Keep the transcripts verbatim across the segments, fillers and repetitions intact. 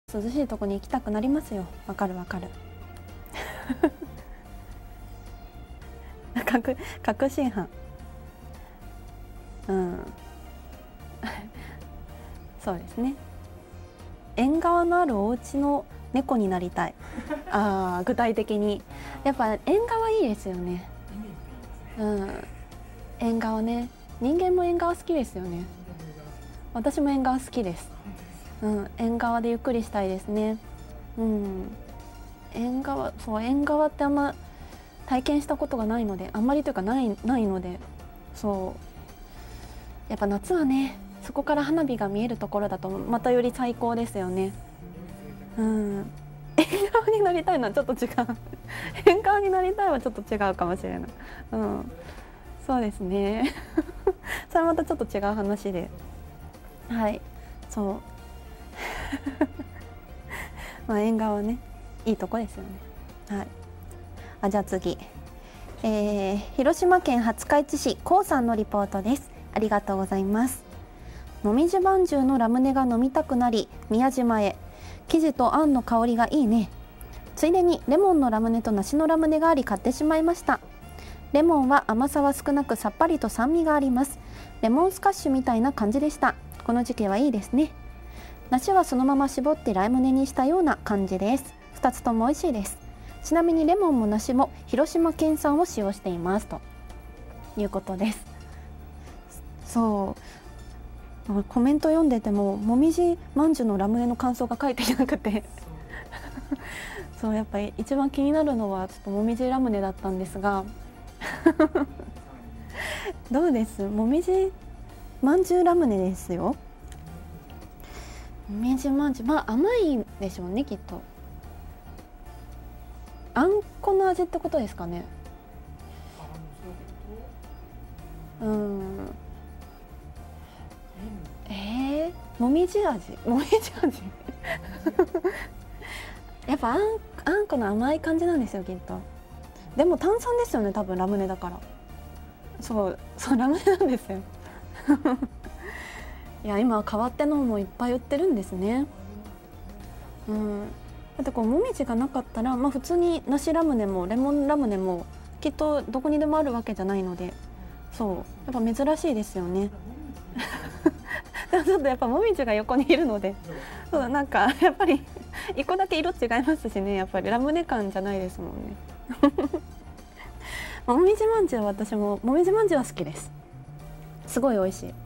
涼しいとこに行きたくなりますよ。わかるわかる確確信犯。うんそうですね。縁側のあるお家の猫になりたい。ああ、具体的にやっぱ縁側いいですよね。うん、縁側ね。人間も縁側好きですよね。私も縁側好きです。うん、縁側でゆっくりしたいですね。うん、縁側、そう縁側ってあんま体験したことがないので、あんまりというかないないので、そうやっぱ夏はね、そこから花火が見えるところだとまたより最高ですよね。うん、縁側になりたいのはちょっと違う縁側になりたいはちょっと違うかもしれない。うん、そうですねそれまたちょっと違う話で、はいそうまあ縁側ね、いいとこですよね。はい。あ、じゃあ次、えー、広島県廿日市市こうさんのリポートです。ありがとうございます。もみじまんじゅうのラムネが飲みたくなり宮島へ。生地とあんの香りがいいね。ついでにレモンのラムネと梨のラムネがあり買ってしまいました。レモンは甘さは少なくさっぱりと酸味があります。レモンスカッシュみたいな感じでした。この時期はいいですね。梨はそのまま絞ってラムネにしたような感じです。ふたつとも美味しいです。ちなみにレモンも梨も広島県産を使用していますということです。そうコメント読んでてももみじまんじゅうのラムネの感想が書いていなくてそうやっぱり一番気になるのはちょっともみじラムネだったんですがどうです？もみじまんじゅうラムネですよ。もみじまんじゅう、まあ甘いでしょうね、きっと。あんこの味ってことですかね。うん。えー、もみじ味、もみじ味やっぱあん、あんこの甘い感じなんですよ、きっと。でも炭酸ですよね、多分ラムネだから。そうそう、ラムネなんですよいや、今は変わってのもいっぱい売ってるんですね。うん、だってこうもみじがなかったら、まあ、普通に梨ラムネもレモンラムネもきっとどこにでもあるわけじゃないので、そうやっぱ珍しいですよねでもちょっとやっぱもみじが横にいるので、そうなんかやっぱり一個だけ色違いますしね、やっぱりラムネ感じゃないですもんねもみじまんじゅうは私ももみじまんじゅうは好きです。すごい美味しい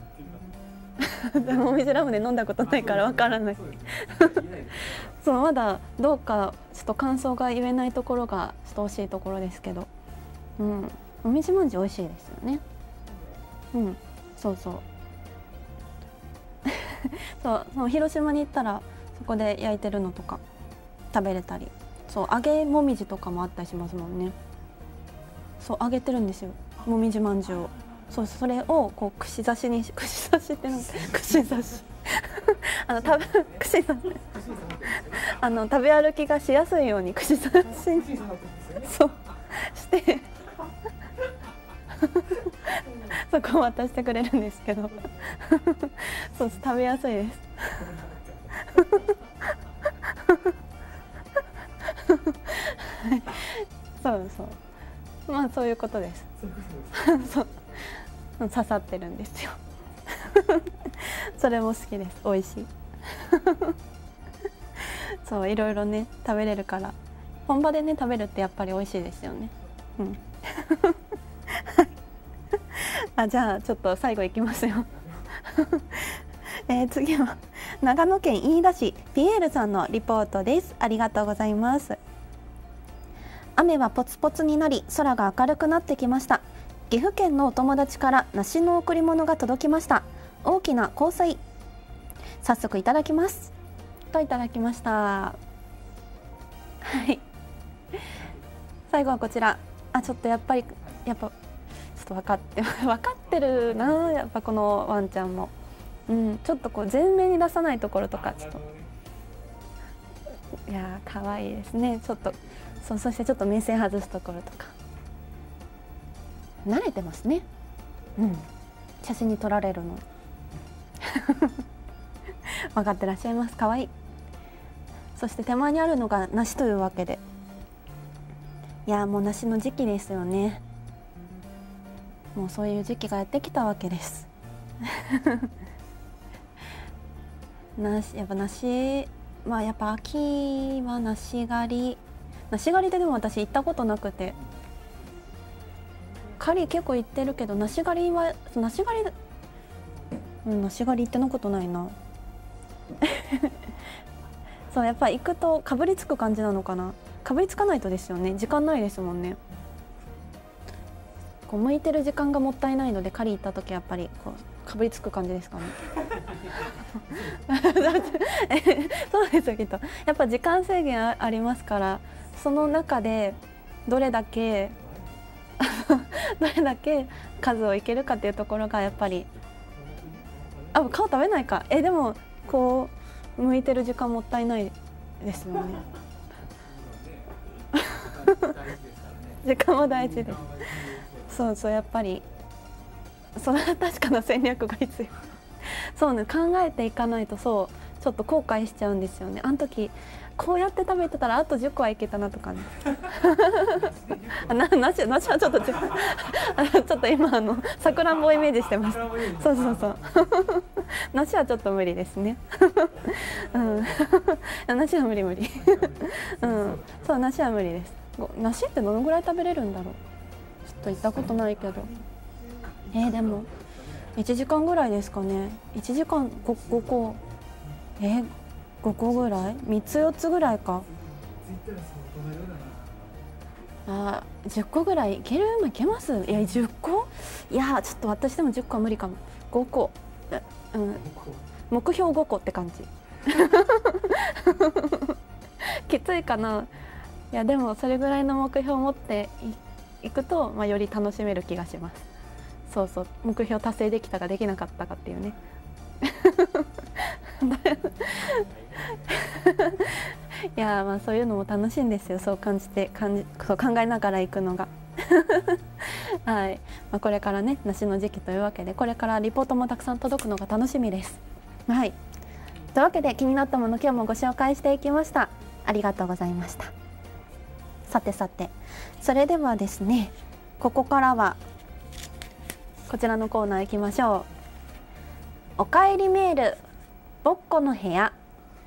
もみじラムネ飲んだことないからわからないそうまだどうかちょっと感想が言えないところがちょっと惜しいところですけど、うん、もみじまんじゅう美味しいですよね。うん、そうそうそうそう、広島に行ったらそこで焼いてるのとか食べれたり、そう揚げもみじとかもあったりしますもんね。そう揚げてるんですよ、もみじまんじゅうを。そうそれをこう串刺しに串刺しってなんか串刺しあの食べ串刺しあの食べ歩きがしやすいように串刺しにそうしてそこを渡してくれるんですけどそう食べやすいですそうそうまあそういうことですそう刺さってるんですよそれも好きです。美味しいそういろいろね食べれるから、本場でね食べるってやっぱり美味しいですよね。うんあ、じゃあちょっと最後いきますよえー、次は長野県飯田市ピエールさんのリポートです。ありがとうございます。雨はポツポツになり空が明るくなってきました。岐阜県のお友達から梨の贈り物が届きました。大きな香水、早速いただきますといただきました。はい最後はこちら。あ、ちょっとやっぱりやっぱちょっと分かって分かってるな、やっぱこのワンちゃんも、うん、ちょっとこう前面に出さないところとかちょっといやー可愛いですね。ちょっとそう、そしてちょっと目線外すところとか慣れてますね。うん、写真に撮られるの分かってらっしゃいます。可愛い。 そして手前にあるのが梨というわけで、いやもう梨の時期ですよね。もうそういう時期がやってきたわけです梨、やっぱ梨、まあやっぱ秋は梨狩り、梨狩りででも私行ったことなくて、狩り結構行ってるけど梨狩りは梨狩り、うん、梨狩り行ってのことないなそうやっぱ行くとかぶりつく感じなのかな。かぶりつかないとですよね、時間ないですもんね。こう向いてる時間がもったいないので、狩り行った時やっぱりこうかぶりつく感じですかねそうですよきっと。やっぱ時間制限 あ, ありますから、その中でどれだけどれだけ数をいけるかっていうところがやっぱり、あ、皮食べないか。えでもこう向いてる時間もったいないですよね時間も大事です。そうそう、やっぱりその確かな戦略が必要そうね、考えていかないと、そうちょっと後悔しちゃうんですよね。あの時こうやって食べてたらあとじゅっこはいけたなとかねななしなしはちょっと違うちょっと今あのさくらんぼをイメージしてますそうそうそうなしはちょっと無理ですねうんなしは無理無理うんそう、なしは無理です。なしってどのぐらい食べれるんだろう。ちょっと行ったことないけど、えー、でもいちじかんぐらいですかね。いちじかん ご, ごこ、えー、ごこぐらい、みっつよっつぐらいか。あ、じゅっこぐらいいける、いけます。いやじゅっこ、いやちょっと私でもじゅっこは無理かも。ごこ、うん、目標ごこって感じきついかな。いやでもそれぐらいの目標を持っていくと、まあ、より楽しめる気がします。そうそう、目標達成できたかできなかったかっていうねいやまあそういうのも楽しいんですよ。そう感じて感じそう考えながら行くのがはい、まあ、これからね梨の時期というわけで、これからリポートもたくさん届くのが楽しみです。はい、というわけで気になったもの今日もご紹介していきました。ありがとうございました。さてさて、それではですね、ここからはこちらのコーナー行きましょう。おかえりメールぼっこの部屋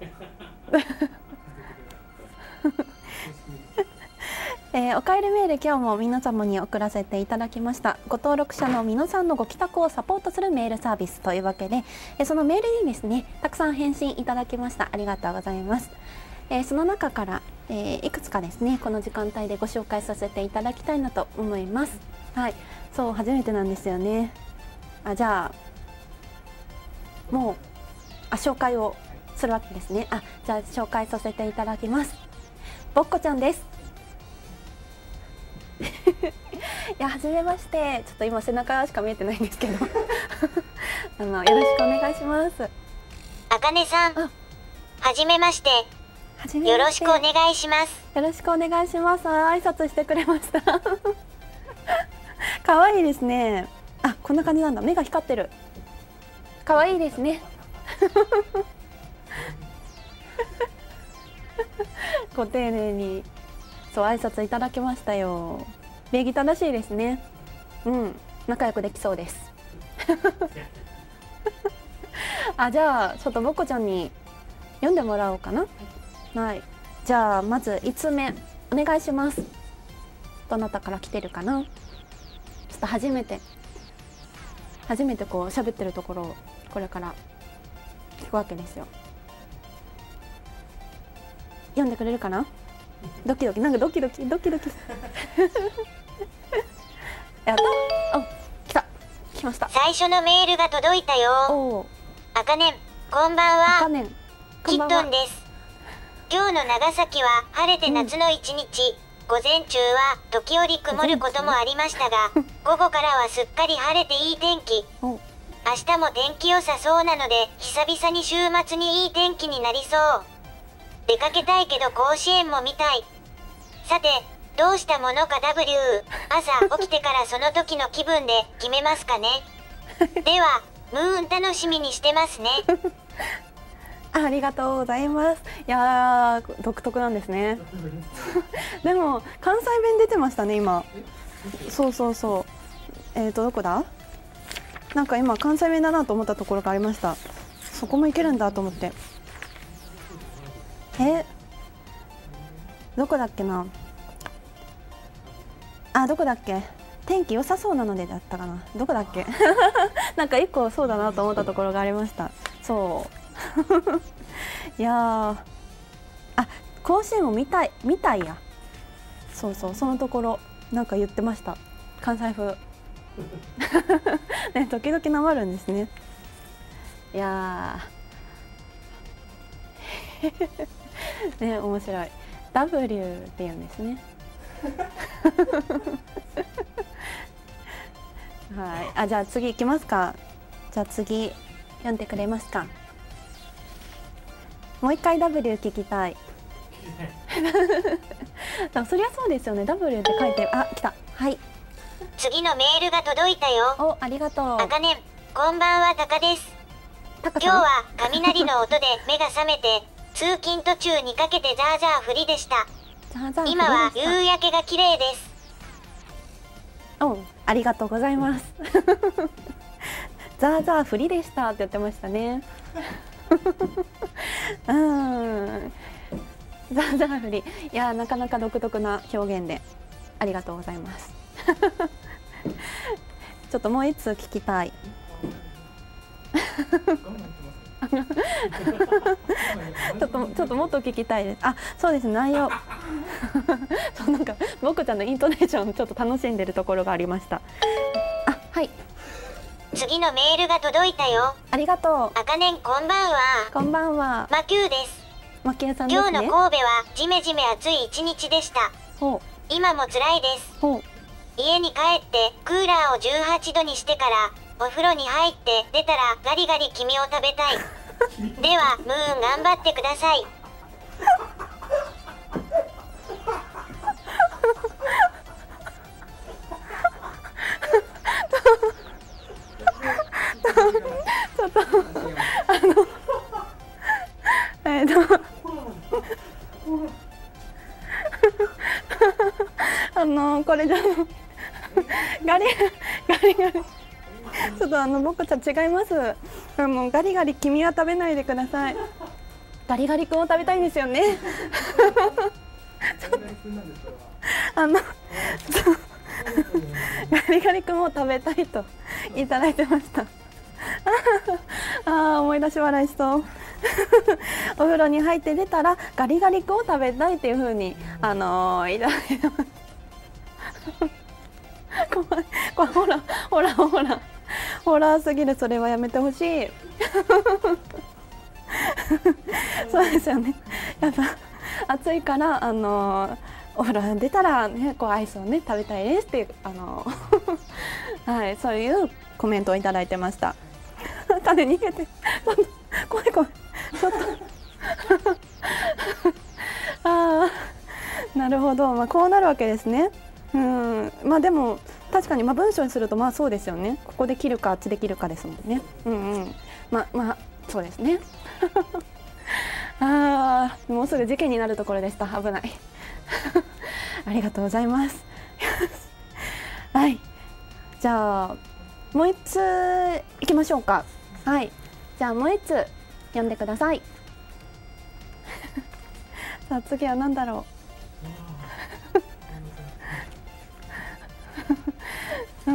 えー、おかえりメール今日も皆様に送らせていただきました。ご登録者の皆さんのご帰宅をサポートするメールサービスというわけで、えー、そのメールにですねたくさん返信いただきました。ありがとうございます。えー、その中から、えー、いくつかですねこの時間帯でご紹介させていただきたいなと思います。はい、そう初めてなんですよね。あ、じゃあもうあ紹介をするわけですね。あ、じゃあ紹介させていただきます。ぼっこちゃんですいや初めまして。ちょっと今背中しか見えてないんですけどあのよろしくお願いします。 あかねさん、はじめまして。よろしくお願いします。 よろしくお願いします。挨拶してくれました可愛いですね。あ、こんな感じなんだ。目が光ってる。可愛いですねご丁寧にそう挨拶いただきましたよ。礼儀正しいですね。うん、仲良くできそうですあ、じゃあちょっとぼっこちゃんに読んでもらおうかな。はい、じゃあまずいつつめお願いします。どなたから来てるかな。ちょっと初めて初めてこう喋ってるところをこれから聞くわけですよ。読んでくれるかな。ドキドキ、なんかドキドキドキドキやった。お、来た、来ました。 最初のメールが届いたよ。 お、 あかねん、こんばんは。 あかねん、 キットンです。今日の長崎は晴れて夏の一日、うん、午前中は時折曇ることもありましたが午後からはすっかり晴れていい天気。明日も天気良さそうなので久々に週末にいい天気になりそう。出かけたいけど甲子園も見たい。さてどうしたものか ダブリュー 朝起きてからその時の気分で決めますかねではムーン楽しみにしてますねあ、ありがとうございます。いやー、独特なんですね。でも関西弁出てましたね今。そうそうそう。えっとどこだ？なんか今関西弁だなと思ったところがありました。そこもいけるんだと思って。え、どこだっけな。あ、どこだっけ。天気良さそうなのでだったかな。どこだっけ。なんか一個そうだなと思ったところがありました。そういやー、あ、甲子園も見たい見たいや。そうそう、そのところなんか言ってました、関西風。ね、時々なまるんですね。いやーね、面白い。 ダブリュー って言うんですね。はい、あ、じゃあ次行きますか。じゃあ次読んでくれますか。もう一回 ダブリュー 聞きたい。そりゃそうですよね。 ダブリュー って書いて、あ、来た。はい、 次のメールが届いたよ。 お、ありがとう。 あかねん、こんばんは、たかです。 タカさん、 今日は雷の音で目が覚めて通勤途中にかけてザーザー降りでした。 ザーザー今は降りでした。 夕焼けが綺麗です。 お、ありがとうございます。ザーザー降りでしたって言ってましたね。うん、ザーザー降り、いや、なかなか独特な表現でありがとうございます。ちょっともう一通聞きたい。ちょっとちょっともっと聞きたいです。あ、そうです、内容。そう、なんか僕ちゃんのイントネーションちょっと楽しんでるところがありました。あ、はい、 次のメールが届いたよ。 ありがとう。 あかねん、こんばんは。 こんばんは。 マキューです。 マキエさんですね。 今日の神戸はジメジメ暑い一日でした。 ほ今も辛いです。 うほう。 家に帰ってクーラーをじゅうはちどにしてからお風呂に入って出たらガリガリ君を食べたい。ではムーン頑張ってください。 ちょっとあのえっとあのこれじゃガリガリガリちょっとあの僕たち違います。あのガリガリ君は食べないでください。ガリガリ君を食べたいんですよね。あのガリガリ君を食べたいといただいてました。ああ、思い出し笑いしそう。お風呂に入って出たらガリガリ君を食べたいっていう風にあのー、いただいてます。怖い、これほらほらほらホラーすぎる。それはやめてほしい。そうですよね。やっぱ暑いからあのー、お風呂出たらね、こうアイスをね食べたいですっていうあのー、はい、そういうコメントをいただいてました。種逃げて、怖い怖い、ちょっとああ、なるほど、まあ、こうなるわけですね。うん、まあでも確かにまあ文章にするとまあそうですよね。ここで切るかあっちで切るかですもんね。うんうん、まあまあそうですね。ああ、もうすぐ事件になるところでした。危ない。ありがとうございます。はい、じゃあもう一ついきましょうか。はい、じゃあもう一つ読んでください。さあ次は何だろう。うん、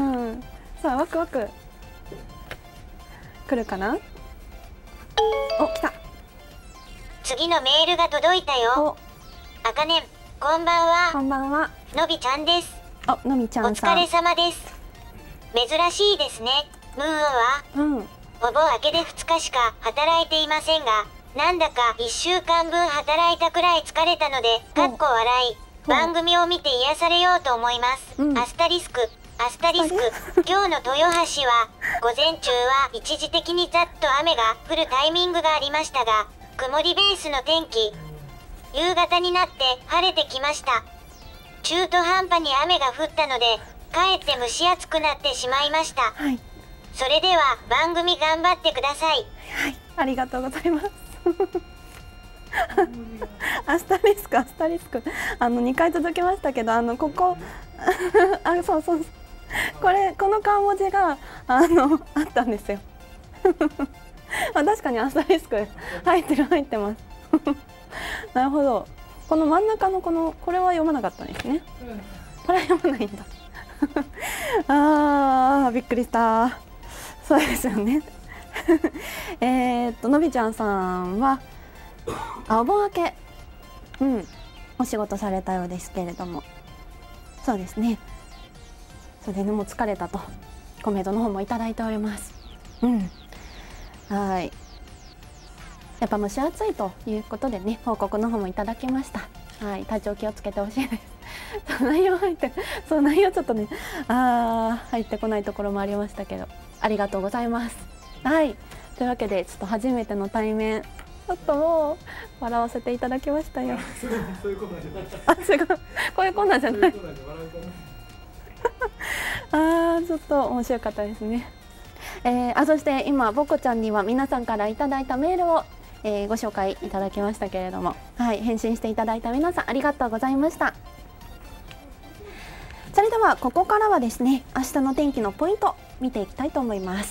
さあワクワク来るかな。お、来た。 次のメールが届いたよ。あかねん、こんばんは。 こんばんは。 のびちゃんです。 あ、のみちゃおんさん。 疲れ様です。珍しいですね。ムーンはうん。 お盆明けでふつかしか働いていませんが、なんだかいっしゅうかんぶん働いたくらい疲れたので、かっこ笑い、番組を見て癒されようと思います。 うん、 アスタリスク、アスタリスク、今日の豊橋は、午前中は一時的にざっと雨が降るタイミングがありましたが、曇りベースの天気。夕方になって晴れてきました。中途半端に雨が降ったので、かえって蒸し暑くなってしまいました。 はい。 それでは番組頑張ってください。 はい、ありがとうございます。 アスタリスクアスタリスクあのにかい続きましたけど、あのここあそうそうそう、これこの漢文字があのあったんですよ。あ、確かにアスタリスク入ってる入ってます。なるほど。この真ん中のこのこれは読まなかったんですね。これは読まないんだ。あーびっくりした。そうですよね。えっとのびちゃんさんはあお盆明け、うん、お仕事されたようですけれども、そうですね。それでもう疲れたとコメントの方もいただいております。うん、はい。やっぱ蒸し暑いということでね、報告の方もいただきました。はい、体調気をつけてほしいです。内容入って、そう内容ちょっとね、あー入ってこないところもありましたけど、ありがとうございます。はい、というわけでちょっと初めての対面、ちょっともう笑わせていただきましたよ。 そういうコーナーじゃない。 あ、違う、こういうコーナーじゃない。あーちょっと面白かったですね。えー、あそして今ボコちゃんには皆さんからいただいたメールを、えー、ご紹介いただきましたけれども、はい、返信していただいた皆さんありがとうございました。それではここからはですね、明日の天気のポイント見ていきたいと思います。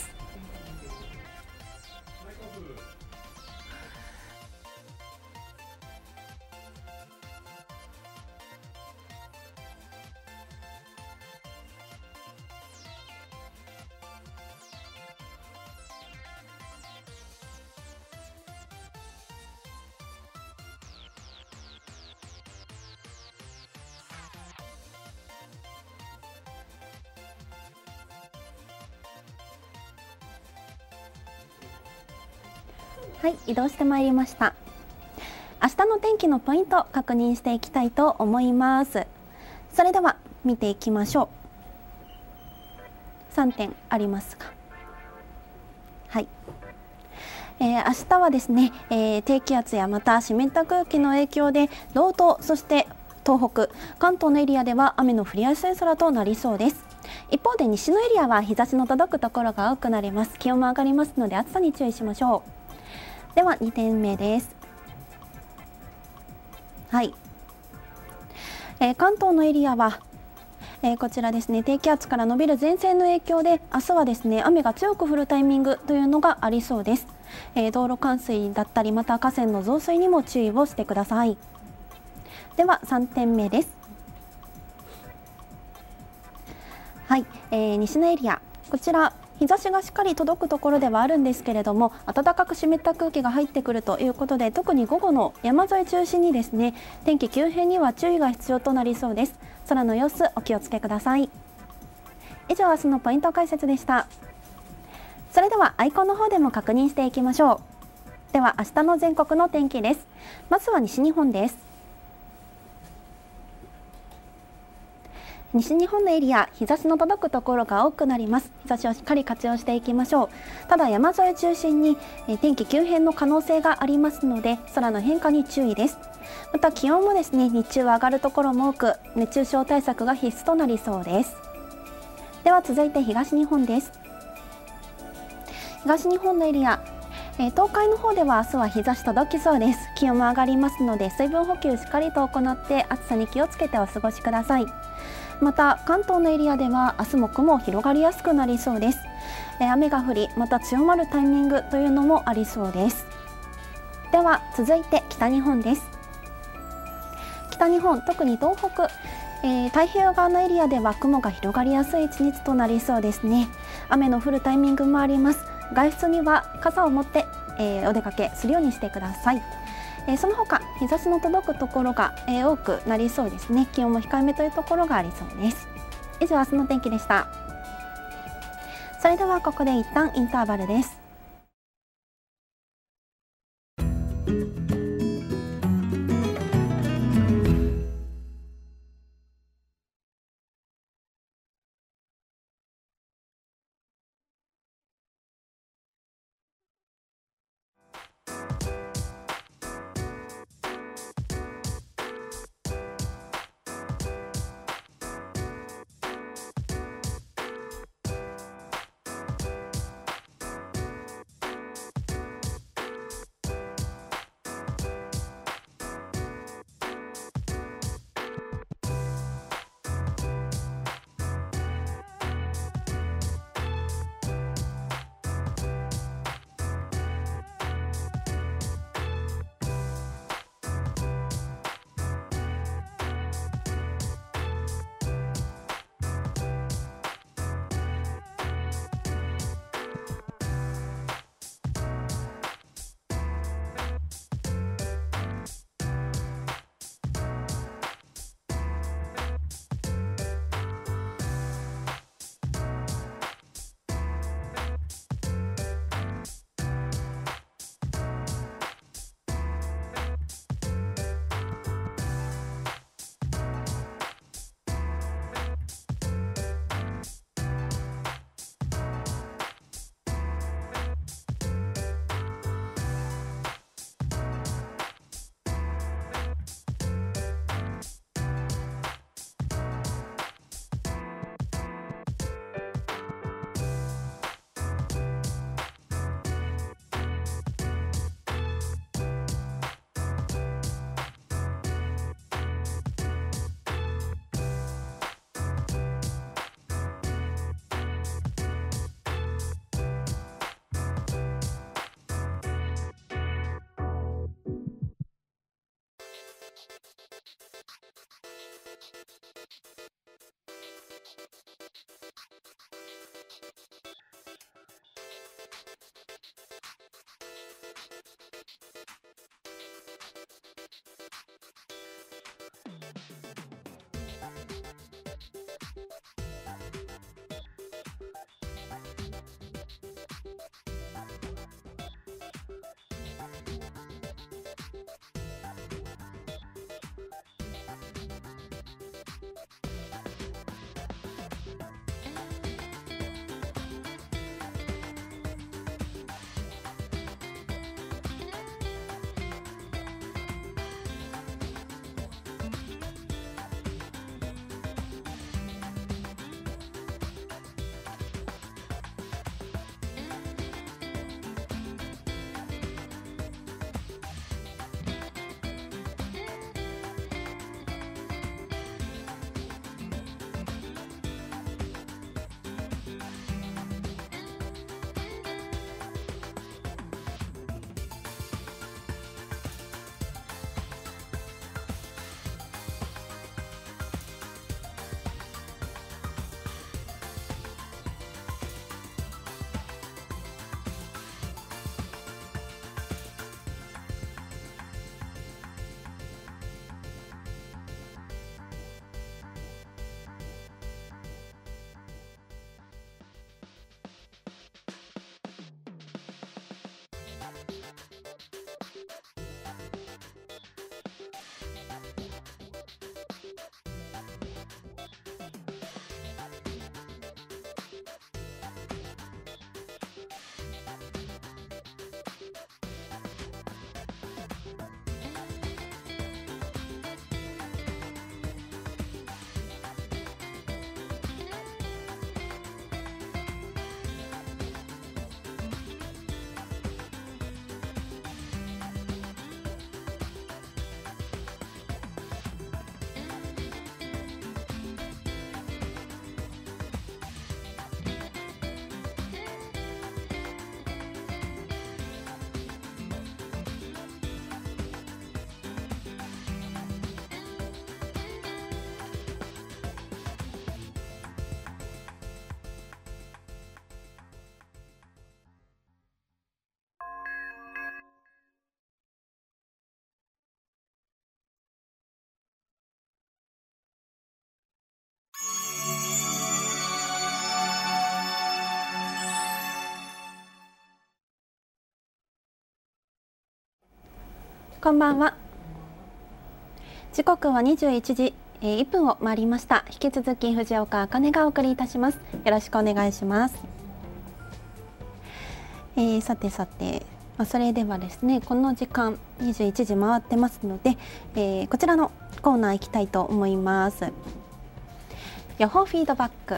はい、移動してまいりました。明日の天気のポイント確認していきたいと思います。それでは見ていきましょう。さんてんありますが、はい、えー、明日はですね、えー、低気圧やまた湿った空気の影響で道東、そして東北、関東のエリアでは雨の降りやすい空となりそうです。一方で西のエリアは日差しの届くところが多くなります。気温も上がりますので暑さに注意しましょう。ではにてんめです。はい、えー、関東のエリアは、えー、こちらですね、低気圧から伸びる前線の影響で明日はですね、雨が強く降るタイミングというのがありそうです。えー、道路冠水だったりまた河川の増水にも注意をしてください。ではさんてんめです。はい、えー、西のエリア、こちら日差しがしっかり届くところではあるんですけれども、暖かく湿った空気が入ってくるということで、特に午後の山沿い中心にですね、天気急変には注意が必要となりそうです。空の様子お気をつけください。以上、明日のポイント解説でした。それではアイコンの方でも確認していきましょう。では明日の全国の天気です。まずは西日本です。西日本のエリア、日差しの届くところが多くなります。日差しをしっかり活用していきましょう。ただ山沿い中心にえ天気急変の可能性がありますので、空の変化に注意です。また気温もですね、日中は上がるところも多く、熱中症対策が必須となりそうです。では続いて東日本です。東日本のエリア、えー、東海の方では明日は日差し届きそうです。気温も上がりますので、水分補給しっかりと行って暑さに気をつけてお過ごしください。また関東のエリアでは明日も雲広がりやすくなりそうです。えー、雨が降りまた強まるタイミングというのもありそうです。では続いて北日本です。北日本、特に東北、えー、太平洋側のエリアでは雲が広がりやすい一日となりそうですね。雨の降るタイミングもあります。外出には傘を持って、えー、お出かけするようにしてください。えー、その他日差しの届くところが、えー、多くなりそうですね。気温も控えめというところがありそうです。以上、明日の天気でした。それではここで一旦インターバルです。 こんばんは。時刻はにじゅういちじいっぷんを回りました。引き続き藤岡茜がお送りいたします。よろしくお願いします。えー、さてさて、まあ、それではですね、この時間にじゅういちじ回ってますので、えー、こちらのコーナー行きたいと思います。予報フィードバック。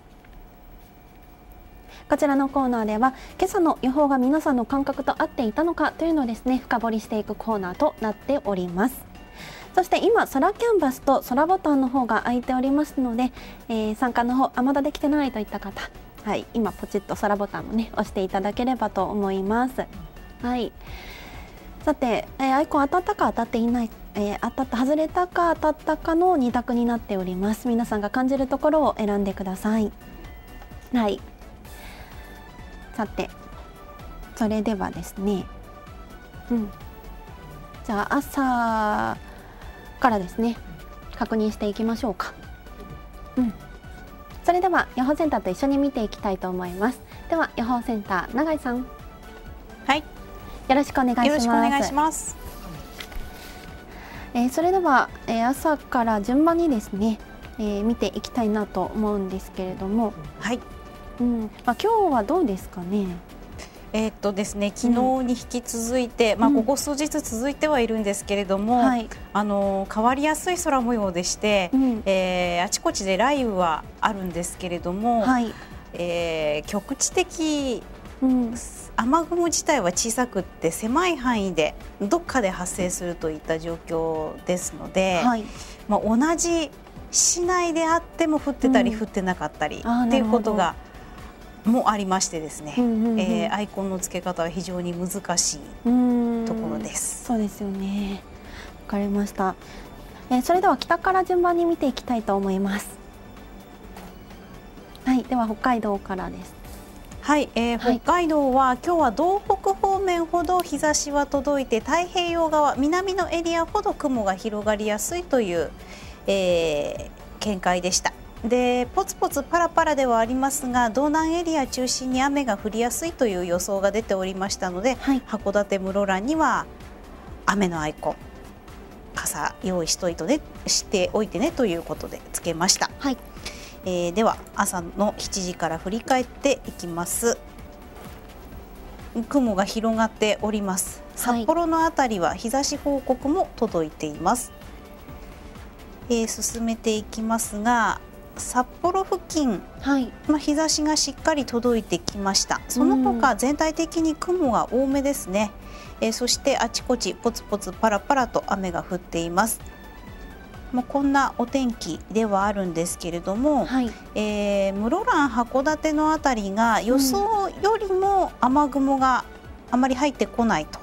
こちらのコーナーでは今朝の予報が皆さんの感覚と合っていたのかというのをですね、深掘りしていくコーナーとなっております。そして今空キャンバスと空ボタンの方が空いておりますので、えー、参加の方あまだできてないといった方、はい、今ポチッと空ボタンもね押していただければと思います。はい、さて、えー、アイコン当たったか当たっていない、えー、当たった外れたか当たったかのに択になっております。皆さんが感じるところを選んでください。はい、さてそれではですね、うん、じゃあ朝からですね確認していきましょうか。うん、それでは予報センターと一緒に見ていきたいと思います。では予報センター永井さん、 はい、 よろしくお願いします。 よろしくお願いします。 えー、それでは、えー、朝から順番にですね、えー、見ていきたいなと思うんですけれども、 はい、 うん、まあ今日はどうですかね。 えー、っとですね、昨日に引き続いて、うん、まあここ数日続いてはいるんですけれども、うん、はい、あの変わりやすい空模様でして、うん、えー、あちこちで雷雨はあるんですけれども、はい、えー、局地的、うん、雨雲自体は小さくって狭い範囲でどっかで発生するといった状況ですので、はい、まあ同じ市内であっても降ってたり降ってなかったり、うん、っていうことがもありましてですね、えアイコンの付け方は非常に難しいところです。 そうですよね。 かりました。えー、それでは北から順番に見ていきたいと思います。はい、では北海道からです。 はい、えーはい、北海道は今日は道北方面ほど日差しは届いて、太平洋側南のエリアほど雲が広がりやすいという、えー、見解でした。でポツポツパラパラではありますが、道南エリア中心に雨が降りやすいという予想が出ておりましたので、はい、函館室蘭には雨のアイコン、傘用意しといてね、しておいてねということでつけました。はい、えー、では朝のしちじから振り返っていきます。雲が広がっております。札幌のあたりは日差し報告も届いています。えー、進めていきますが、札幌付近、はい、まあ、日差しがしっかり届いてきました。その他全体的に雲が多めですね。えー、そしてあちこちポツポツパラパラと雨が降っています。まあ、こんなお天気ではあるんですけれども、はい、えー、室蘭函館のあたりが予想よりも雨雲があまり入ってこないと、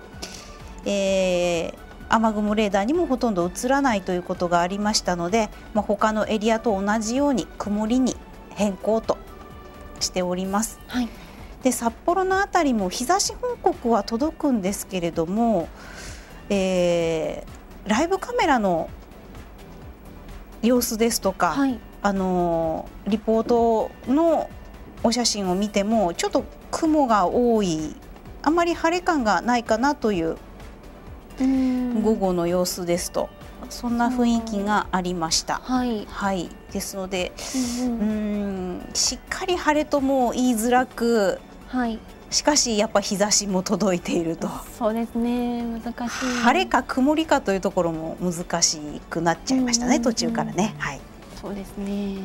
えー、雨雲レーダーにもほとんど映らないということがありましたので、まあ、他のエリアと同じように曇りに変更としております。はい、で札幌のあたりも日差し報告は届くんですけれども、えー、ライブカメラの様子ですとか、はい、あのリポートのお写真を見てもちょっと雲が多い、あまり晴れ感がないかなという午後の様子ですと、そんな雰囲気がありました。はい、はい、ですので、うん、うーんしっかり晴れとも言いづらく、はい、しかしやっぱ日差しも届いていると。 そうですね、難しい。 晴れか曇りかというところも難しくなっちゃいましたね、途中からね。はい、 そうですね。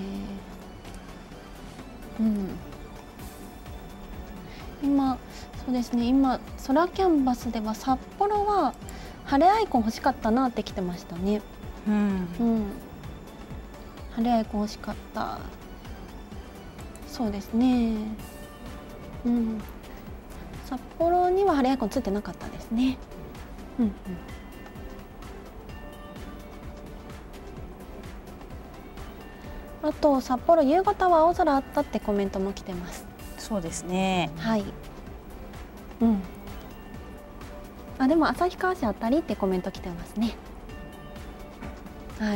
うん、今そうですね、今ソラキャンバスでは札幌は晴れアイコン欲しかったなって来てましたね。うん、うん、晴れアイコン欲しかった。そうですね。うん。札幌には晴れアイコンついてなかったですね。うんうん、あと札幌夕方は青空あったってコメントも来てます。 そうですね。 はい。うん。あ、でも旭川市あたりってコメント来てますね。はい。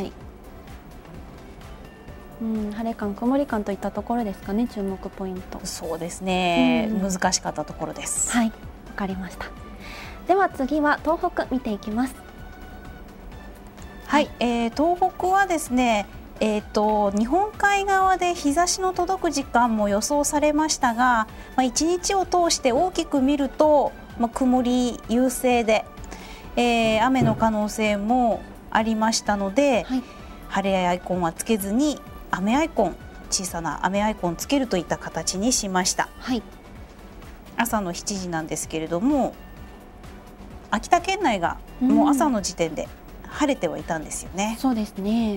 うん、晴れ感曇り感といったところですかね、注目ポイント。 そうですね、うん、難しかったところです。 はい、わかりました。では次は東北見ていきます。 はい、はい、えー、東北はですね、えーと、日本海側で日差しの届く時間も予想されましたが、まあ、いちにちを通して大きく見ると、まあ、曇り優勢で、えー、雨の可能性もありましたので、はい、晴れアイコンはつけずに雨アイコン、小さな雨アイコンつけるといった形にしました。はい、朝のしちじなんですけれども、秋田県内がもう朝の時点で晴れてはいたんですよね。 そうですね。 うん、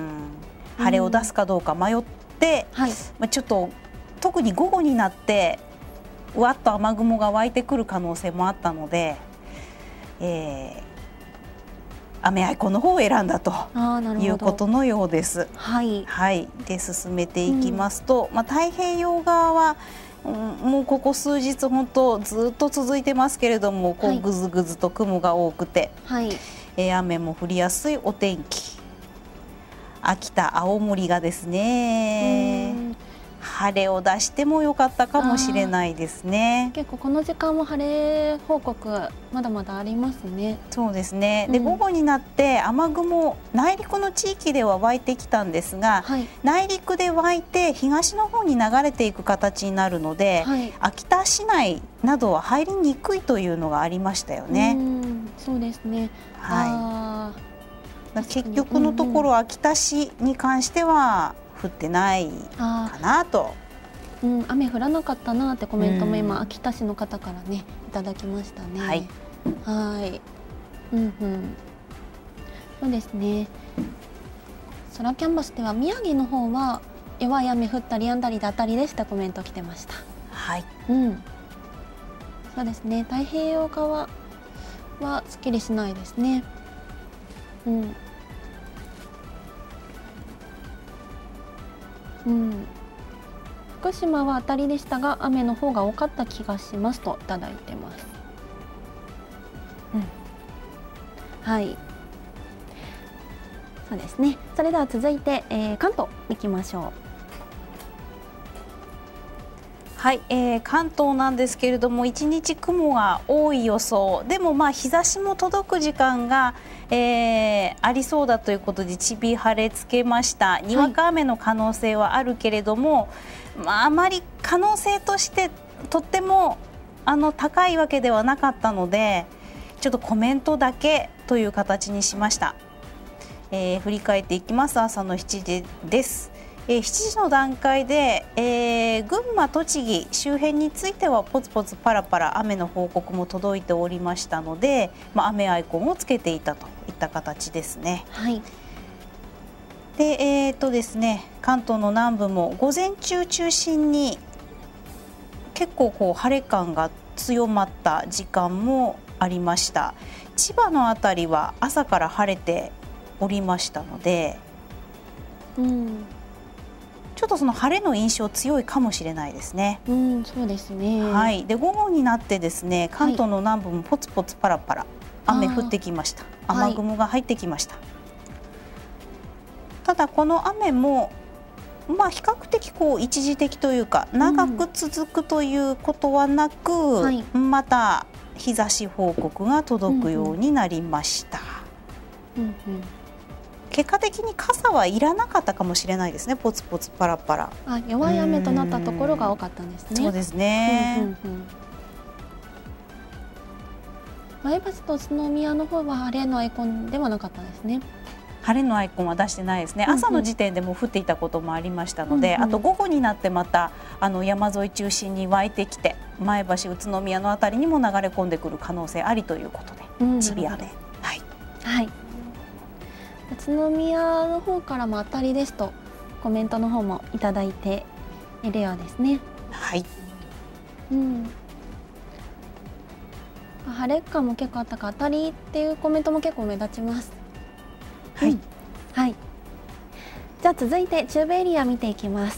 晴れを出すかどうか迷って、はい、まあ、ちょっと特に午後になってわっと雨雲が湧いてくる可能性もあったので、えー雨アイコンの方を選んだということのようです。はい、はい、で進めていきますと、うん、まあ、太平洋側は、うん、もうここ数日本当ずっと続いてますけれども、こうぐずぐずと雲が多くて、はい、えー、雨も降りやすいお天気。秋田、青森がですね、晴れを出してもよかったかもしれないですね。 結構この時間も晴れ報告まだまだありますね。 そうですね。で、うん、午後になって雨雲内陸の地域では湧いてきたんですが、はい、内陸で湧いて東の方に流れていく形になるので、はい、秋田市内などは入りにくいというのがありましたよね。 うん、そうですね。 はい。結局のところ、うんうん、秋田市に関しては降ってないかなと。 うん、雨降らなかったなってコメントも今、うん、秋田市の方からねいただきましたね。はい。はい。うんうん。そうですね。ソラキャンバスでは宮城の方は弱い雨降ったりやんだりで当たりでしたコメント来てました。 はい。 うん。そうですね。太平洋側はすっきりしないですね。 うんうん、福島は当たりでしたが雨の方が多かった気がしますといただいてます。うん、はい、そうですね。それでは続いて、えー、関東行きましょう。 はい、えー、関東なんですけれども一日雲が多い予想でもまあ日差しも届く時間が、えー、ありそうだということでちび晴れつけました。にわか雨の可能性はあるけれども、はい、まあ、あまり可能性としてとってもあの高いわけではなかったのでちょっとコメントだけという形にしました。えー、振り返っていきます。朝のしちじです。えー、しちじの段階で、えー、群馬、栃木周辺についてはポツポツパラパラ雨の報告も届いておりましたので、まあ、雨アイコンをつけていたといった形ですね。 はい、 で、えーとですね、関東の南部も午前中中心に結構こう晴れ感が強まった時間もありました。千葉のあたりは朝から晴れておりましたので、 うん、 ちょっとその晴れの印象強いかもしれないですね。 うん、そうですね。 はい。で午後になってですね、関東の南部もポツポツパラパラ雨降ってきました。雨雲が入ってきました。はい、ただこの雨もまあ比較的こう一時的というか長く続くということはなく、うん、はい、また日差し報告が届くようになりました。うんうん、結果的に傘はいらなかったかもしれないですね。ポツポツパラパラ、 あ、弱い雨となったところが多かったんですね。 そうですね。うんうんうん、 前橋と宇都宮の方は晴れのアイコンではなかったですね。 晴れのアイコンは出してないですね。うんうん、朝の時点でも降っていたこともありましたので、うんうん、あと午後になってまたあの山沿い中心に湧いてきて前橋、宇都宮のあたりにも流れ込んでくる可能性ありということで、うん、ちび雨、はい、 はい、宇都宮の方からも当たりですとコメントの方もいただいているようですね。 はい、 うん、晴れ感も結構あったか、当たりっていうコメントも結構目立ちます。 はい、うん、 はい、じゃあ続いて中部エリア見ていきます。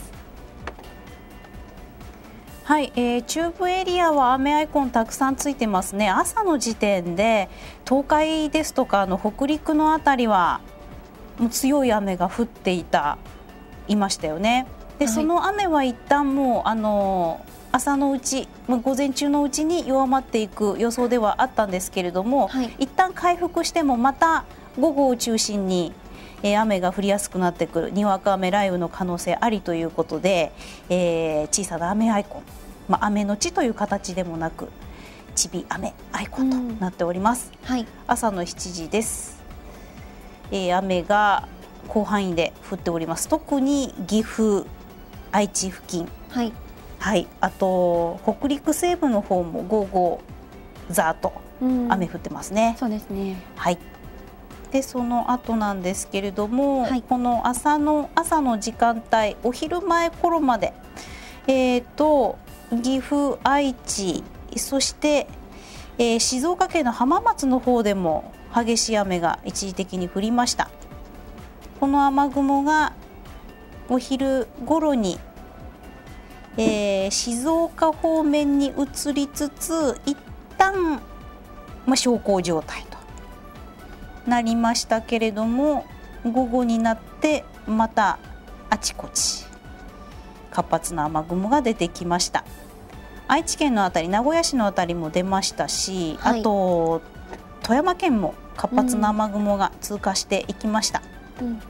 はい、えー、中部エリアは雨アイコンたくさんついてますね。朝の時点で東海ですとかあの北陸のあたりはもう強い雨が降っていたいましたよね。で、はい、その雨は一旦もうあの朝のうち午前中のうちに弱まっていく予想ではあったんですけれども、はい、一旦回復してもまた午後を中心に、えー、雨が降りやすくなってくる、にわか雨雷雨の可能性ありということで、えー、小さな雨アイコン、まあ、雨のちという形でもなくちび雨アイコンとなっております。 うん、はい、 朝のしちじです。えー、雨が広範囲で降っております。特に岐阜、愛知付近、 はい、 はい、あと北陸西部の方も午後ざーっと雨降ってますね。 うん、そうですね。 はい。でその後なんですけれども、はい、この朝の朝の時間帯お昼前頃まで、えーと、岐阜、愛知そして、えー、静岡県の浜松の方でも激しい雨が一時的に降りました。この雨雲がお昼頃に、えー、静岡方面に移りつつ一旦、まあ、小康状態となりましたけれども、午後になってまたあちこち活発な雨雲が出てきました。愛知県のあたり、名古屋市のあたりも出ましたし、はい、あと富山県も活発な雨雲が通過していきました。うんうんうん、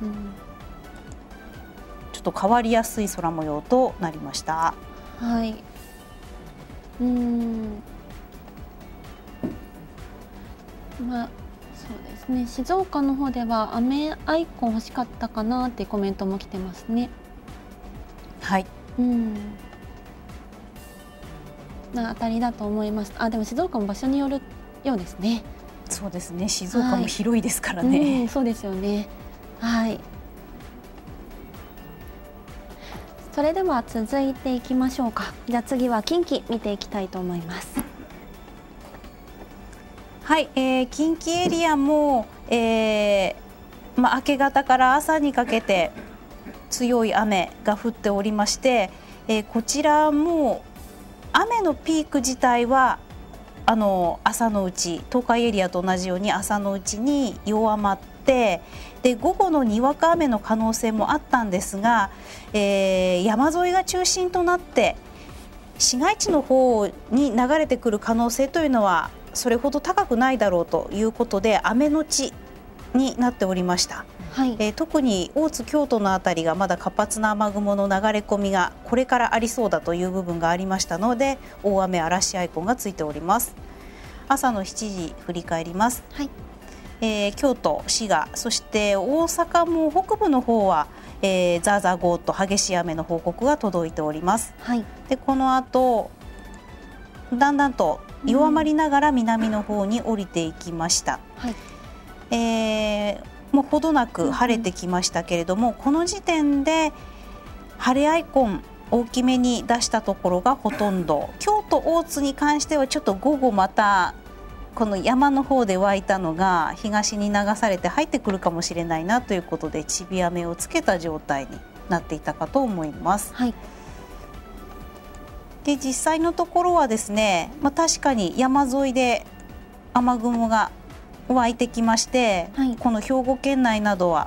ちょっと変わりやすい空模様となりました。 はい。うーん。まあそうですね。静岡の方では雨アイコン欲しかったかなっていうコメントも来てますね。 はい。 うん。な当たりだと思います。あ、でも静岡も場所によるようですね。 そうですね。静岡も広いですからね。はい、 うん、そうですよね。はい。それでは続いていきましょうか。じゃあ次は近畿見ていきたいと思います。 はい、えー、近畿エリアも、えー、 まあ、明け方から朝にかけて強い雨が降っておりまして、えー、こちらも雨のピーク自体はあの朝のうち、東海エリアと同じように朝のうちに弱まって、で午後のにわか雨の可能性もあったんですが、えー、山沿いが中心となって市街地の方に流れてくる可能性というのはそれほど高くないだろうということで、雨のちになっておりました。はい、えー、特に大津、京都のあたりがまだ活発な雨雲の流れ込みがこれからありそうだという部分がありましたので、大雨嵐アイコンがついております。朝のしちじ振り返ります。はい、えー、京都、滋賀、そして大阪も北部の方は、えー、ザーザーゴーと激しい雨の報告が届いております。はい、でこの後だんだんと弱まりながら南の方に降りていきました。はい、えーもうほどなく晴れてきましたけれども、うん、この時点で晴れアイコン大きめに出したところがほとんど、京都、大津に関してはちょっと午後またこの山の方で湧いたのが東に流されて入ってくるかもしれないなということで、ちび雨をつけた状態になっていたかと思います。はい、で実際のところはですね、まあ、確かに山沿いで雨雲が湧いてきまして、はい、この兵庫県内などは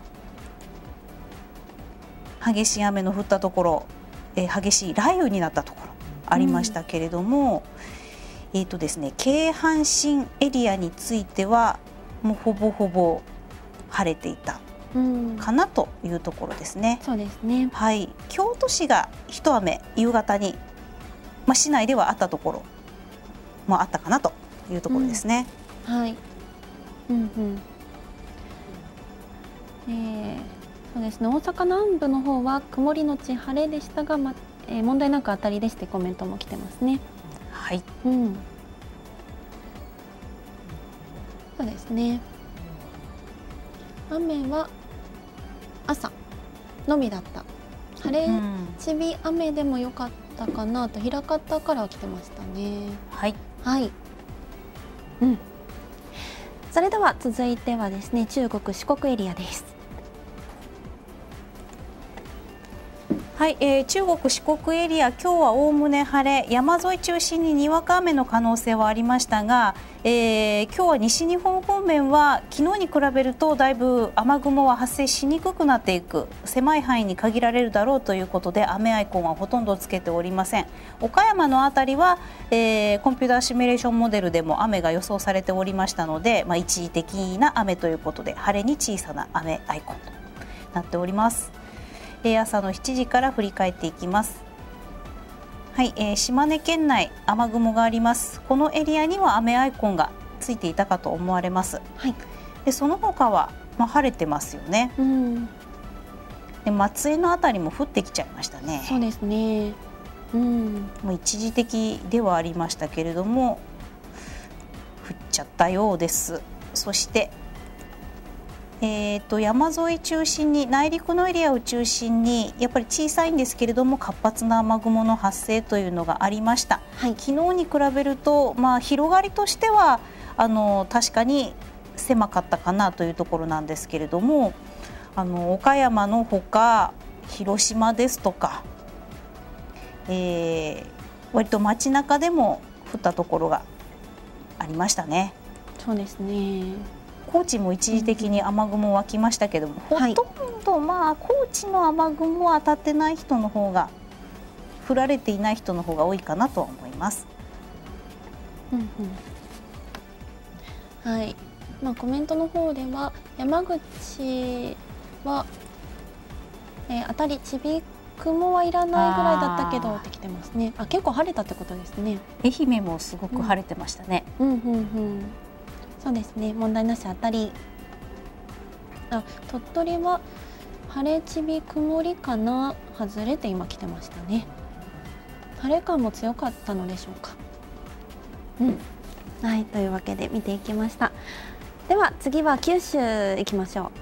激しい雨の降ったところ、えー、激しい雷雨になったところありましたけれども、うん、えーとですね、京阪神エリアについてはもうほぼほぼ晴れていたかなというところですね。 うん、そうですね。 はい、京都市が一雨夕方に、まあ、市内ではあったところもあったかなというところですね。 うん、はい。うんうんえー、そうですね、大阪南部の方は曇りのち晴れでしたが、まえー、問題なく当たりですってコメントも来てますね。 はい、 うん、そうですね。雨は朝のみだった。晴れ、うん、ちび雨でもよかったかなと枚方から来てましたね。 はい、 はい、うん。それでは続いてはですね、中国四国エリアです。 はい、えー、中国四国エリア、今日はおおむね晴れ、山沿い中心ににわか雨の可能性はありましたが、えー、今日は西日本方面は昨日に比べるとだいぶ雨雲は発生しにくくなっていく、狭い範囲に限られるだろうということで雨アイコンはほとんどつけておりません。岡山のあたりは、えー、コンピューターシミュレーションモデルでも雨が予想されておりましたので、まあ、一時的な雨ということで晴れに小さな雨アイコンとなっております。朝のしちじから振り返っていきます。はい、えー、島根県内雨雲があります。このエリアには雨アイコンがついていたかと思われます。はい、でその他は、まあ、晴れてますよね。うん、で松江のあたりも降ってきちゃいましたね。 そうですね。うん、 もう一時的ではありましたけれども降っちゃったようです。そしてえー、と山沿い中心に内陸のエリアを中心にやっぱり小さいんですけれども活発な雨雲の発生というのがありました。はい、昨日に比べると、まあ、広がりとしてはあの確かに狭かったかなというところなんですけれども、あの岡山のほか広島ですとか、えー、割と街中でも降ったところがありましたね。 そうですね。 高知も一時的に雨雲湧きましたけども、うん、ほとんど、まあ、高知の雨雲は当たってない人の方が降られていない人の方が多いかなとは思います。 うんうん、はい、まあ、コメントの方では山口は、えー、当たりちび雲はいらないぐらいだったけどってきてますね。あ、結構晴れたってことですね。 愛媛もすごく晴れてましたね。 うんうんうんうん、そうですね、問題なし当たり。あ、鳥取は晴れちび曇りかな外れて今来てましたね。晴れ感も強かったのでしょうか。うん、はい、というわけで見ていきました。では次は九州行きましょう。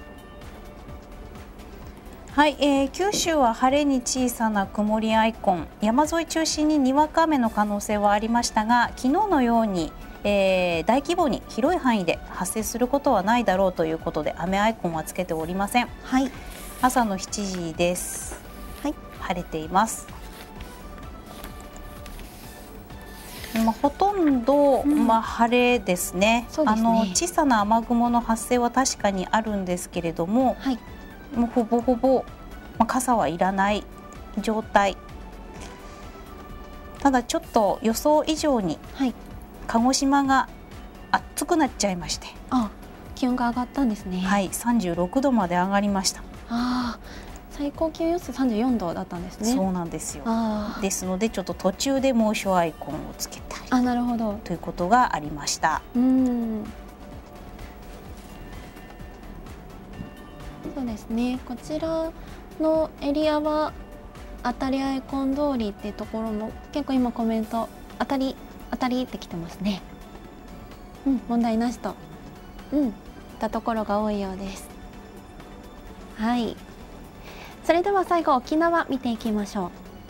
はい、えー、九州は晴れに小さな曇りアイコン、山沿い中心ににわか雨の可能性はありましたが、昨日のようにえー、大規模に広い範囲で発生することはないだろうということで雨アイコンはつけておりません。 はい、 朝のしちじです。 はい、 晴れています。まあ、ほとんど、うん、まあ、晴れですね。 そうですね。 あの小さな雨雲の発生は確かにあるんですけれども、 はい、 もうほぼほぼ、まあ、傘はいらない状態。ただちょっと予想以上に、はい、鹿児島が暑くなっちゃいまして、 あ、気温が上がったんですね。 はい、さんじゅうろくどまで上がりました。 あ、最高気温予想さんじゅうよんどだったんですね。 そうなんですよ。ですのでちょっと途中で猛暑アイコンをつけたり、 あ、なるほど、 ということがありました。 うん、そうですね。こちらのエリアは当たりアイコン通りっていうところも結構今コメント当たり当たりってきてますね。うん、問題なしと、うん、たところが多いようです。はい。それでは最後沖縄見ていきましょ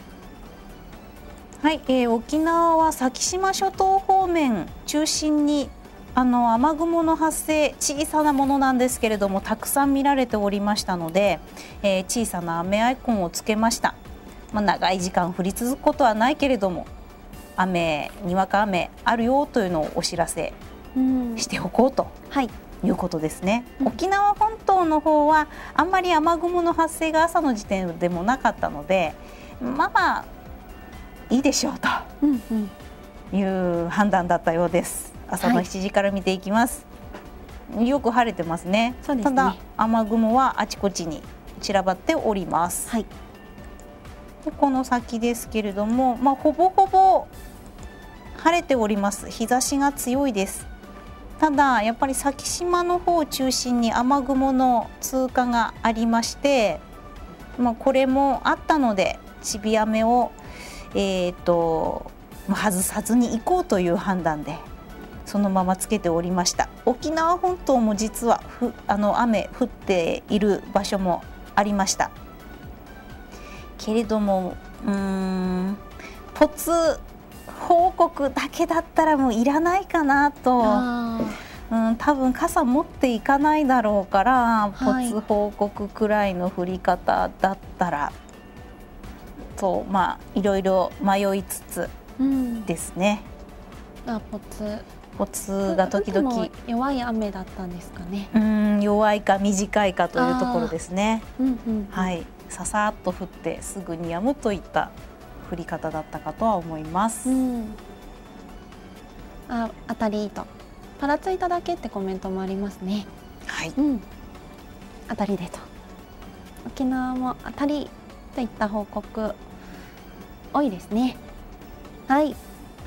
う。はい、えー、沖縄は先島諸島方面中心にあの雨雲の発生、小さなものなんですけれどもたくさん見られておりましたので、えー、小さな雨アイコンをつけました。まあ、長い時間降り続くことはないけれども雨、にわか雨あるよというのをお知らせしておこうと、はい、いうことですね。うん、沖縄本島の方はあんまり雨雲の発生が朝の時点でもなかったので、まあまあいいでしょうという判断だったようです。朝のしちじから見ていきます。はい、よく晴れてますね。そうですね。ただ雨雲はあちこちに散らばっております。はい、でこの先ですけれども、まあ、ほぼほぼ晴れております。日差しが強いです。ただやっぱり先島の方を中心に雨雲の通過がありまして、まあ、これもあったのでちび雨を、えーと、外さずに行こうという判断でそのままつけておりました。沖縄本島も実はふあの雨降っている場所もありましたけれども、うーんポツ報告だけだったらもういらないかなと、うん、多分傘持っていかないだろうから、はい、ポツ報告くらいの降り方だったらと、まあいろいろ迷いつつですね。 うん、あ、ポツポツが時々 弱い雨だったんですかね。 うん、弱いか短いかというところですね。うんうんうん、はい、ささっと降ってすぐに止むといった降り方だったかとは思います。うん、 あ、当たりとパラついただけってコメントもありますね。 はい、 うん、当たりでと沖縄も当たりといった報告多いですね。はい、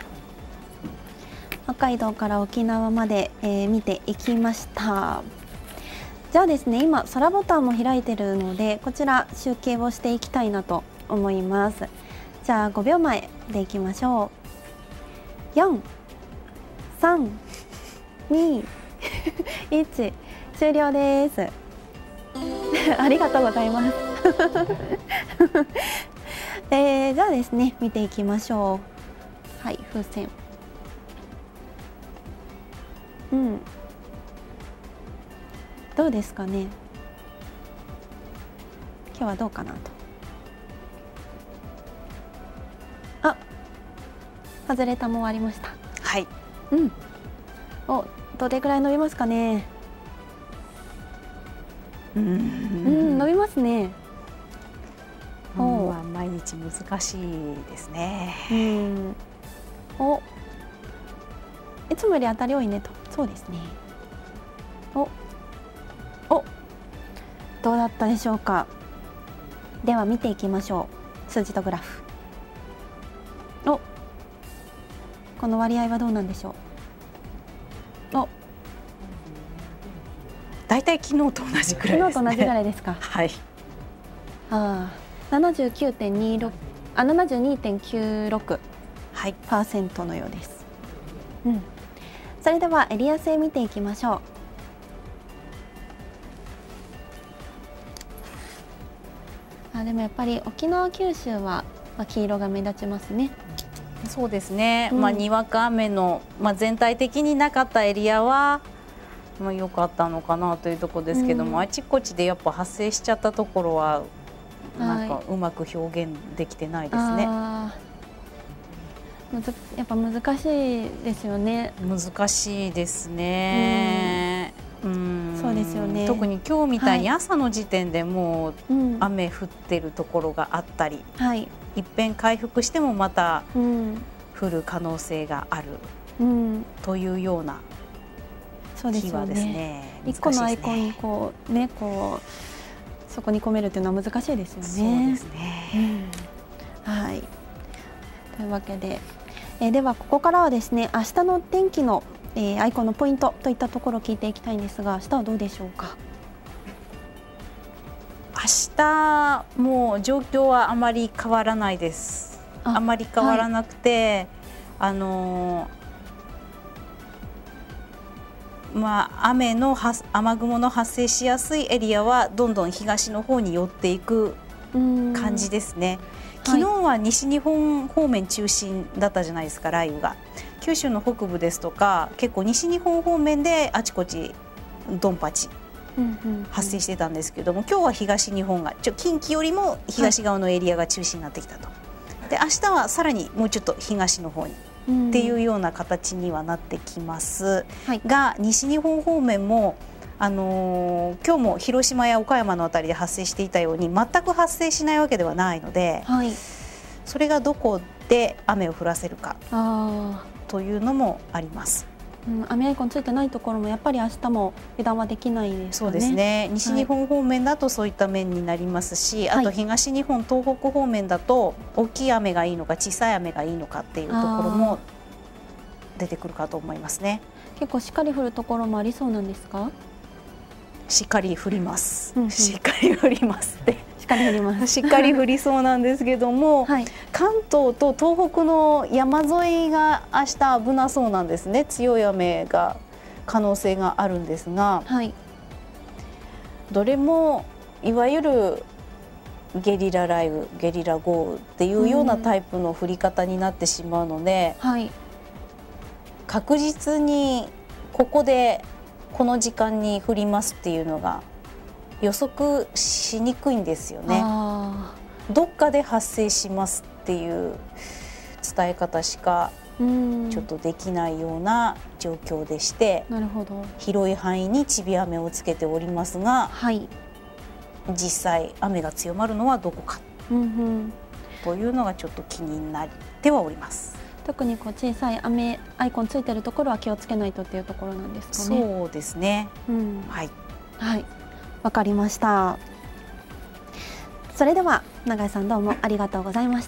北海道から沖縄まで、えー、見ていきました。じゃあですね、今空ボタンも開いてるのでこちら集計をしていきたいなと思います。じゃあごびょうまえでいきましょう。よん、さん、に、いち終了です。ありがとうございます。えー、じゃあですね見ていきましょう。はい、風船、うん、どうですかね。今日はどうかなと。あ、外れたもありました。 はい。 うん。お、どれぐらい伸びますかね。うん、うん、伸びますね。 うん、まあ、毎日難しいですね。 うん。お、いつもより当たり多いねと。そうですね。お、お、どうだったでしょうか。では見ていきましょう。数字とグラフ。お、この割合はどうなんでしょう。お、 だいたい昨日と同じくらいですね。 昨日と同じぐらいですか。 はい。 ああ、七十九点二六、あ、七十二点九六パーセントのようです。うん。それではエリア性見ていきましょう。あ、でもやっぱり沖縄九州は、まあ、黄色が目立ちますね。 そうですね、 うん、 まあ、にわか雨の、まあ、全体的になかったエリアはまあ、良かったのかなというところですけども、うん、あちこちでやっぱ発生しちゃったところはなんかうまく表現できてないですね。 はい、むずやっぱ難しいですよね。 難しいですね。うん、うんそうですよね。 特に今日みたいに朝の時点でもう雨降ってるところがあったり、はい、いっぺん回復してもまた降る可能性がある、うん、というような。 そうですよね。一個のアイコンにこうね、こうそこに込めるというのは難しいですよね。 そうですね。 うん、はい。というわけで、えー、ではここからはですね、明日の天気の、えー、アイコンのポイントといったところを聞いていきたいんですが、明日はどうでしょうか。 明日もう状況はあまり変わらないです。あ, あまり変わらなくて、はい、あのー。まあ、雨の雨雲の発生しやすいエリアはどんどん東の方に寄っていく感じですね。昨日は西日本方面中心だったじゃないですか、雷雨が。九州の北部ですとか結構西日本方面であちこちドンパチ発生してたんですけども、今日は東日本がちょ近畿よりも東側のエリアが中心になってきたと。で明日はさらにもうちょっと東の方にっていうような形にはなってきます、はい、が西日本方面も、あのー、今日も広島や岡山の辺りで発生していたように全く発生しないわけではないので、はい、それがどこで雨を降らせるかというのもあります。 うん、雨アイコンついてないところもやっぱり明日も油断はできないですかね。 そうですね。西日本方面だとそういった面になりますし、はい、あと東日本、東北方面だと大きい雨がいいのか小さい雨がいいのかっていうところも出てくるかと思いますね。 結構しっかり降るところもありそうなんですか？ しっかり降ります。うんうん、しっかり降りますって。 しっかり降ります。 しっかり降りそうなんですけども、はい、関東と東北の山沿いが明日危なそうなんですね。強い雨が可能性があるんですが、はい、どれもいわゆるゲリラ雷雨、ゲリラ豪雨っていうようなタイプの降り方になってしまうので、うん、はい、確実にここでこの時間に降りますっていうのが予測しにくいんですよね。どっかで発生しますっていう伝え方しかちょっとできないような状況でして、なるほど、広い範囲にちび雨をつけておりますが、はい、実際雨が強まるのはどこか、うんうん、というのがちょっと気になってはおります。 特にこう小さい雨アイコンついてるところは気をつけないとっていうところなんですかね。 そうですね、うん、はい、 はい、わかりました。それでは永井さん、どうもありがとうございました。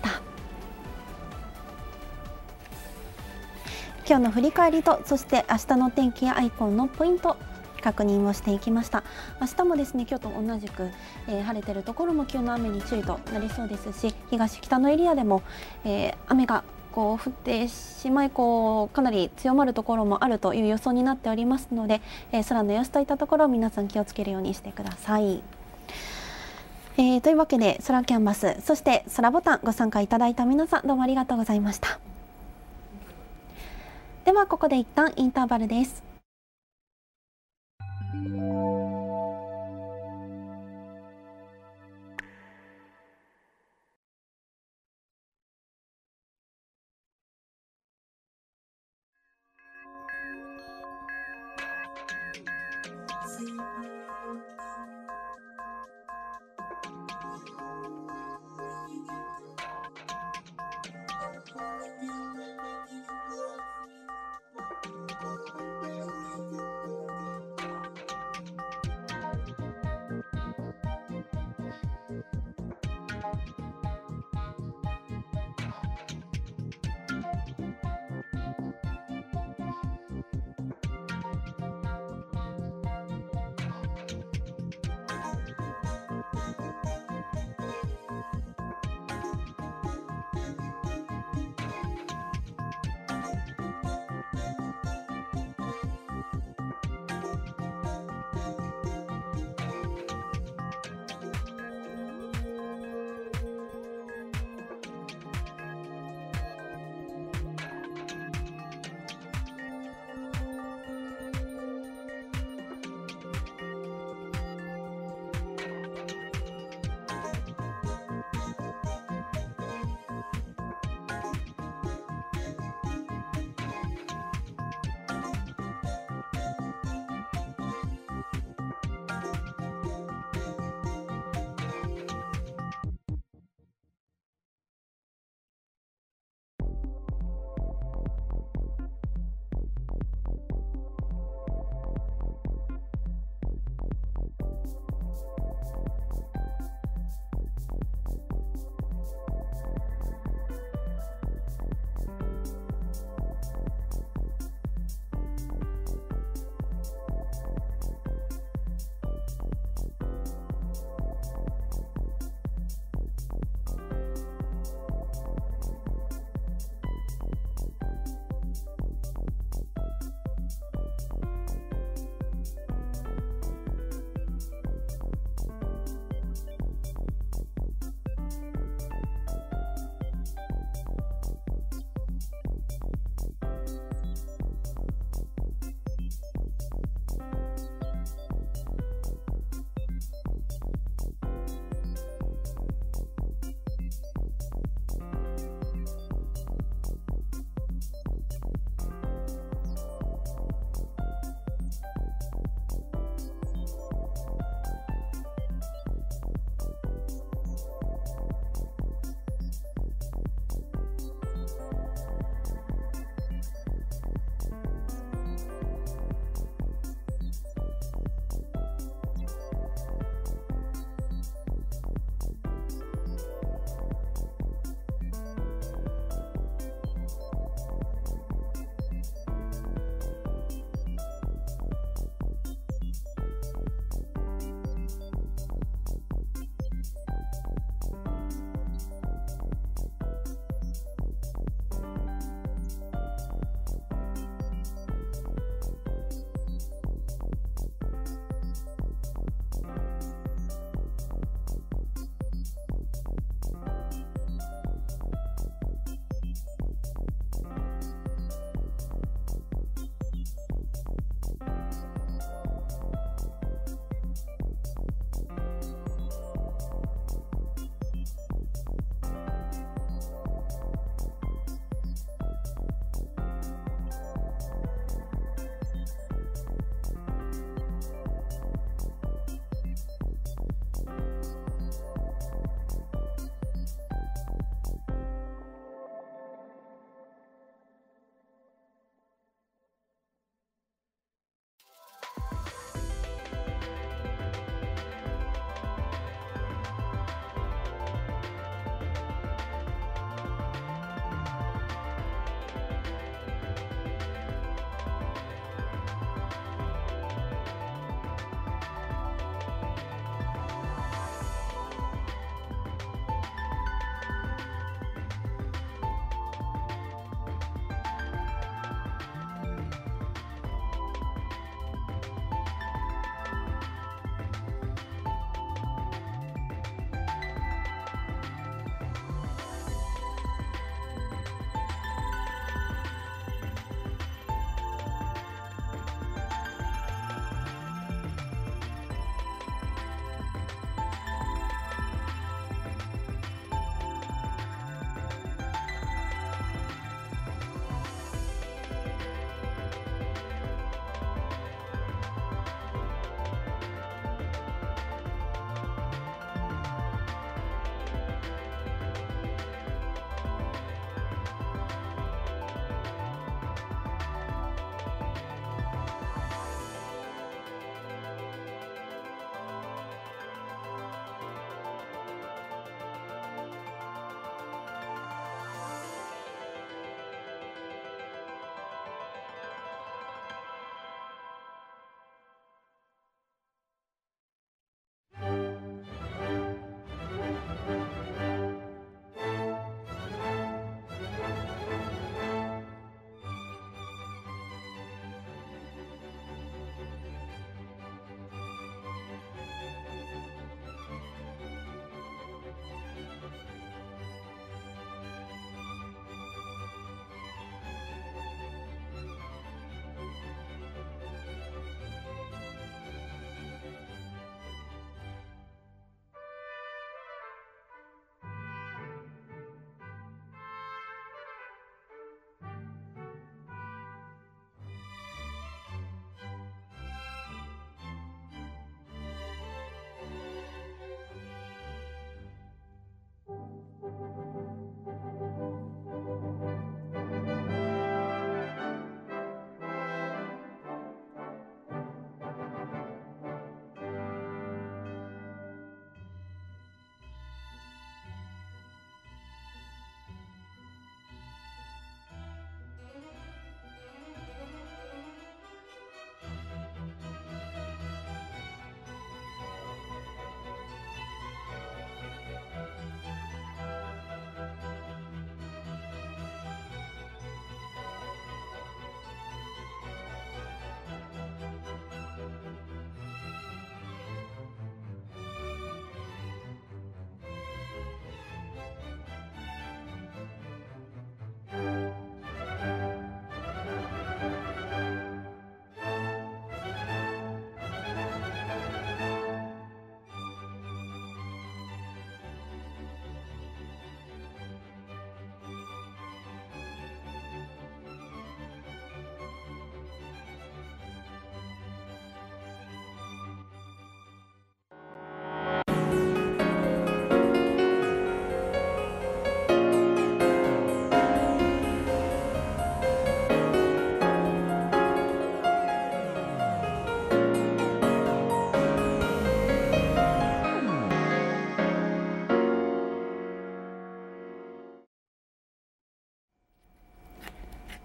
今日の振り返りと、そして明日の天気やアイコンのポイント確認をしていきました。明日もですね、今日と同じく、えー、晴れてるところも急な雨に注意となりそうですし、東北のエリアでも、えー、雨がこう降ってしまい、こうかなり強まるところもあるという予想になっておりますので、えー、空の様子といったところを皆さん気をつけるようにしてください。えー、というわけで空キャンバス、そして空ボタンご参加いただいた皆さん、どうもありがとうございました。ではここで一旦インターバルです。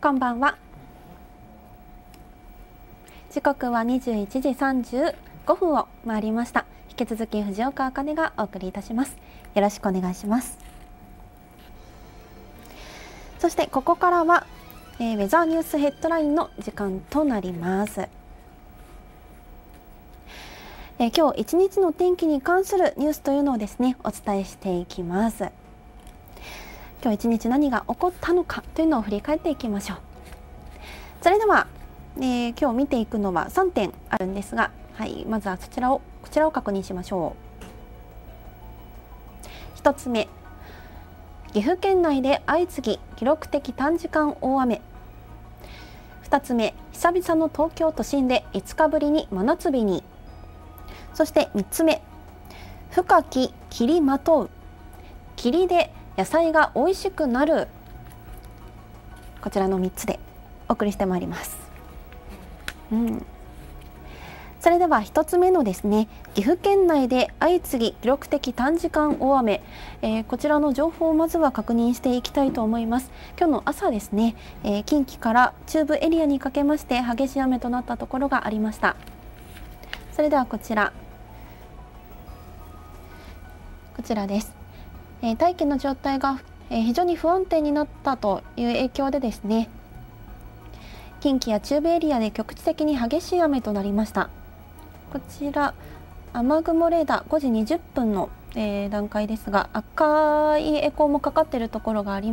こんばんは。時刻はにじゅういちじさんじゅうごふんを回りました。引き続き藤岡茜がお送りいたします。よろしくお願いします。そしてここからは、えー、ウェザーニュースヘッドラインの時間となります。えー、今日一日の天気に関するニュースというのをですね、お伝えしていきます。今日一日何が起こったのかというのを振り返っていきましょう。それでは、えー、今日見ていくのはさんてんあるんですが、はい、まずはそちらをこちらを確認しましょう。ひとつめ、岐阜県内で相次ぎ記録的短時間大雨。ふたつめ、久々の東京都心でいつかぶりに真夏日に。そしてみっつめ、深き霧まとう、霧で野菜が美味しくなる。こちらのみっつでお送りしてまいります。うん、それではひとつめのですね、岐阜県内で相次ぎ記録的短時間大雨、えー、こちらの情報をまずは確認していきたいと思います。今日の朝ですね、えー、近畿から中部エリアにかけまして激しい雨となったところがありました。それではこちらこちらです。えー、大気の状態が、えー、非常に不安定になったという影響でですね、近畿や中部エリアで局地的に激しい雨となりました。こちら雨雲レーダーごじにじゅっぷんの、えー、段階ですが、赤いエコーもかかっているところがあります。